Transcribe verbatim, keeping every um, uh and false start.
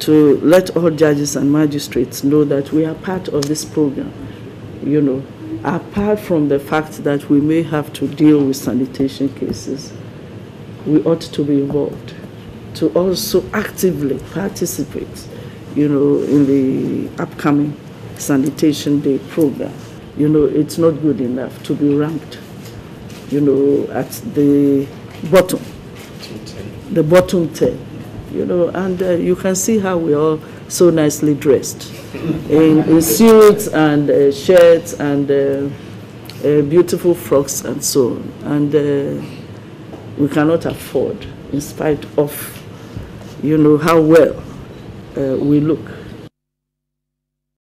to let all judges and magistrates know that we are part of this program, you know, apart from the fact that we may have to deal with sanitation cases. We ought to be involved, to also actively participate, you know, in the upcoming Sanitation Day program. You know, it's not good enough to be ranked, you know, at the bottom, the bottom ten, you know, and uh, you can see how we're all so nicely dressed in, in suits and uh, shirts and uh, uh, beautiful frocks and so on. And uh, we cannot afford, in spite of, you know, how well uh, we look,